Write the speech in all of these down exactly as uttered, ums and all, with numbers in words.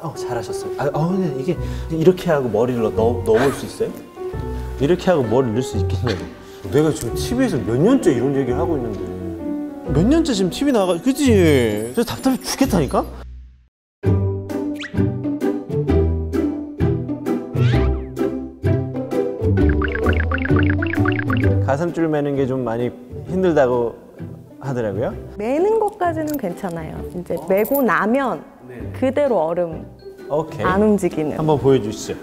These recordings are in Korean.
어, 잘하셨어요. 아, 어, 근데 이게 이렇게 하고 머리를 넣어, 넣어볼 수 있어요? 이렇게 하고 머리를 넣을 수 있겠냐고. 내가 지금 티비에서 몇 년째 이런 얘기를 하고 있는데 몇 년째 지금 티비 나가, 그치? 그래서 답답해 죽겠다니까? 가슴줄 매는 게 좀 많이 힘들다고 하더라고요. 매는 것까지는 괜찮아요. 이제 매고 나면 네. 그대로 얼음 오케이. 안 움직이는. 한번 보여주시죠.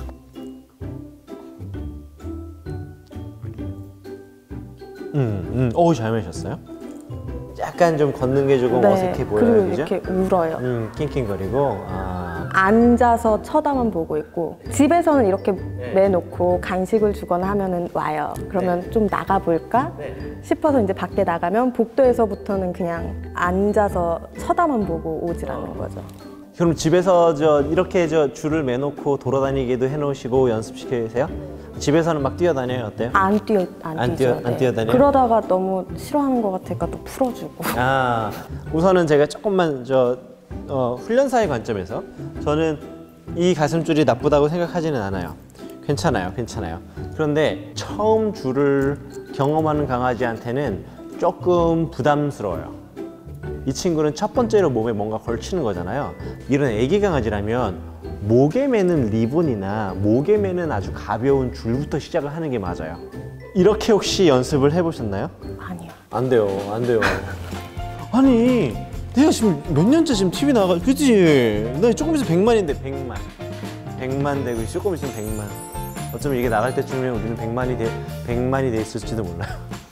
음, 음, 오, 잘 매셨어요. 약간 좀 걷는 게 조금 네. 어색해 보여요, 그리고 그죠? 이렇게 울어요. 음, 낑낑거리고. 아. 앉아서 쳐다만 보고 있고, 집에서는 이렇게 네. 매놓고 간식을 주거나 하면은 와요. 그러면 네. 좀 나가볼까 네. 싶어서 이제 밖에 나가면 복도에서부터는 그냥 앉아서 쳐다만 보고 오질 않는 거죠. 그럼 집에서 저 이렇게 저 줄을 매놓고 돌아다니기도 해놓으시고 연습시키세요? 집에서는 막 뛰어다녀요? 어때요? 안 뛰어, 안, 안 뛰죠. 뛰어, 안 네. 뛰어다녀요? 그러다가 너무 싫어하는 것 같으니까 또 풀어주고. 아, 우선은 제가 조금만 저 어, 훈련사의 관점에서 저는 이 가슴줄이 나쁘다고 생각하지는 않아요. 괜찮아요, 괜찮아요. 그런데 처음 줄을 경험하는 강아지한테는 조금 부담스러워요. 이 친구는 첫 번째로 몸에 뭔가 걸치는 거잖아요. 이런 애기 강아지라면 목에 매는 리본이나 목에 매는 아주 가벼운 줄부터 시작을 하는 게 맞아요. 이렇게 혹시 연습을 해보셨나요? 아니요. 안 돼요, 안 돼요. 아니, 내가 지금 몇 년째 지금 티비 나가, 그치? 나 조금 있으면 백만인데, 백만. 백만 되고, 조금 있으면 백만. 어쩌면 이게 나갈 때쯤이면 우리는 백만이 돼, 백만이 돼 있을지도 몰라요.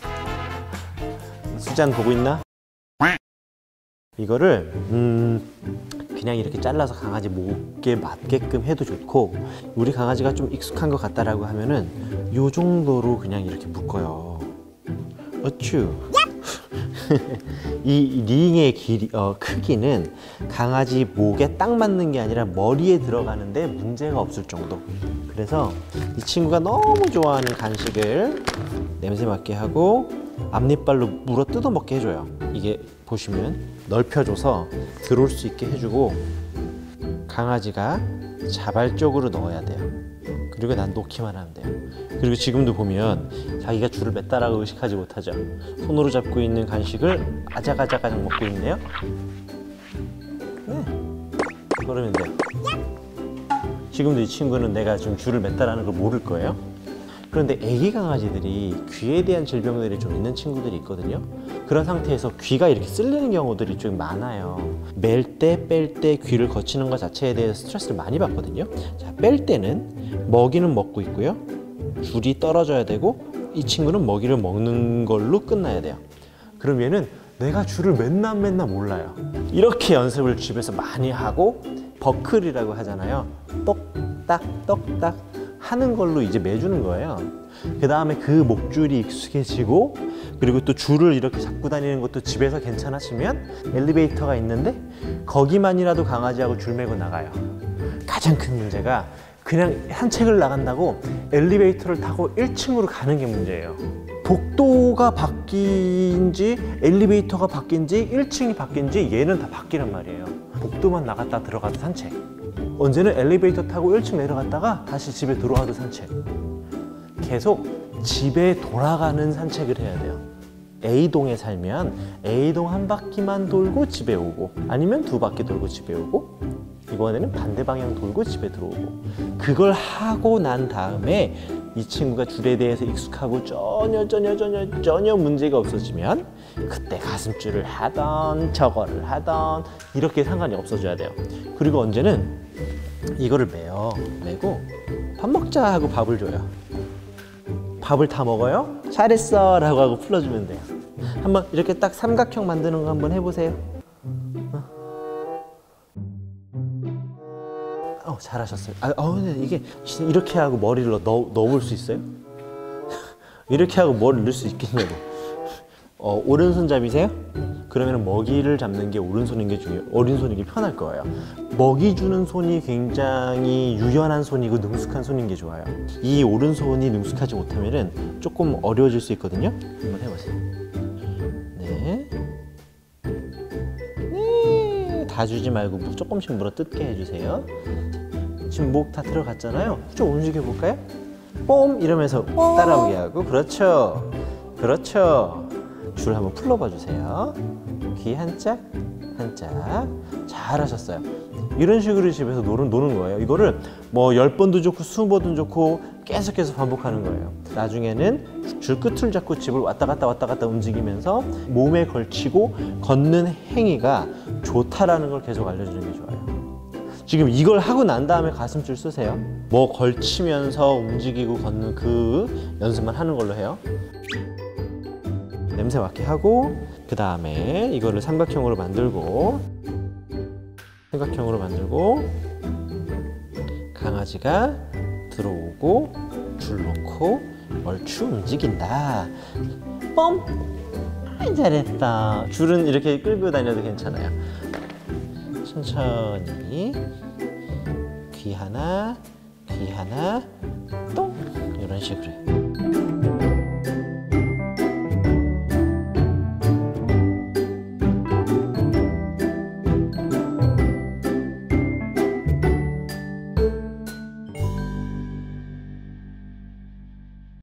수잔 보고 있나? 이거를 음 그냥 이렇게 잘라서 강아지 목에 맞게끔 해도 좋고, 우리 강아지가 좀 익숙한 것 같다라고 하면은 요 정도로 그냥 이렇게 묶어요. 어쭈. 이 링의 길이, 어, 크기는 강아지 목에 딱 맞는 게 아니라 머리에 들어가는데 문제가 없을 정도. 그래서 이 친구가 너무 좋아하는 간식을 냄새 맡게 하고 앞니빨로 물어 뜯어 먹게 해줘요. 이게 보시면 넓혀줘서 들어올 수 있게 해주고, 강아지가 자발적으로 넣어야 돼요. 그리고 난 놓기만 하면 돼요. 그리고 지금도 보면 자기가 줄을 맸다라고 의식하지 못하죠. 손으로 잡고 있는 간식을 아작아작아작 먹고 있네요. 네. 그러면 돼요. 지금도 이 친구는 내가 좀 줄을 맸다라는 걸 모를 거예요. 그런데 애기 강아지들이 귀에 대한 질병들이 좀 있는 친구들이 있거든요. 그런 상태에서 귀가 이렇게 쓸리는 경우들이 좀 많아요. 멜 때, 뺄 때 귀를 거치는 것 자체에 대해서 스트레스를 많이 받거든요. 자, 뺄 때는 먹이는 먹고 있고요. 줄이 떨어져야 되고, 이 친구는 먹이를 먹는 걸로 끝나야 돼요. 그러면은 내가 줄을 맨날 맨날 몰라요. 이렇게 연습을 집에서 많이 하고, 버클이라고 하잖아요. 똑딱 똑딱 하는 걸로 이제 매주는 거예요. 그 다음에 그 목줄이 익숙해지고, 그리고 또 줄을 이렇게 잡고 다니는 것도 집에서 괜찮아지면 엘리베이터가 있는데 거기만이라도 강아지하고 줄 매고 나가요. 가장 큰 문제가 그냥 산책을 나간다고 엘리베이터를 타고 일 층으로 가는 게 문제예요. 복도가 바뀐지 엘리베이터가 바뀐지 일 층이 바뀐지 얘는 다 바뀌란 말이에요. 복도만 나갔다 들어가도 산책, 언제는 엘리베이터 타고 일 층 내려갔다가 다시 집에 들어와도 산책. 계속 집에 돌아가는 산책을 해야 돼요. A동에 살면 A동 한 바퀴만 돌고 집에 오고, 아니면 두 바퀴 돌고 집에 오고, 이번에는 반대 방향 돌고 집에 들어오고. 그걸 하고 난 다음에 이 친구가 줄에 대해서 익숙하고 전혀 전혀 전혀 전혀 문제가 없어지면 그때 가슴줄을 하던 저거를 하던 이렇게 상관이 없어져야 돼요. 그리고 언제는 이거를 매요. 매고 밥 먹자 하고 밥을 줘요. 밥을 다 먹어요? 잘했어 라고 하고 풀어주면 돼요. 한번 이렇게 딱 삼각형 만드는 거 한번 해보세요. 어, 어 잘하셨어요. 아, 어, 근데 이게 이렇게 하고 머리를 넣어, 넣어볼 수 있어요? 이렇게 하고 머리를 넣을 수 있겠냐고. 어, 오른손잡이세요? 그러면 먹이를 잡는 게 오른손인 게 중요해요. 오른손인 게 편할 거예요. 먹이 주는 손이 굉장히 유연한 손이고 능숙한 손인 게 좋아요. 이 오른손이 능숙하지 못하면 조금 어려워질 수 있거든요. 한번 해보세요. 네. 네. 다 주지 말고 조금씩 물어 뜯게 해주세요. 지금 목 다 들어갔잖아요. 좀 움직여 볼까요? 뽐 이러면서 따라오게 하고. 그렇죠, 그렇죠. 줄 한번 풀러봐 주세요. 귀 한짝 한짝. 잘하셨어요. 이런 식으로 집에서 노는, 노는 거예요. 이거를 뭐 열 번도 좋고 스무 번도 좋고 계속해서 반복하는 거예요. 나중에는 줄 끝을 잡고 집을 왔다 갔다 왔다 갔다 움직이면서 몸에 걸치고 걷는 행위가 좋다라는 걸 계속 알려주는 게 좋아요. 지금 이걸 하고 난 다음에 가슴줄 쓰세요. 뭐 걸치면서 움직이고 걷는 그 연습만 하는 걸로 해요. 냄새 맡게 하고, 그 다음에 이거를 삼각형으로 만들고, 삼각형으로 만들고, 강아지가 들어오고 줄 놓고 얼추 움직인다. 뽐! 아, 잘했다. 줄은 이렇게 끌고 다녀도 괜찮아요. 천천히 귀 하나, 귀 하나, 똥! 이런 식으로.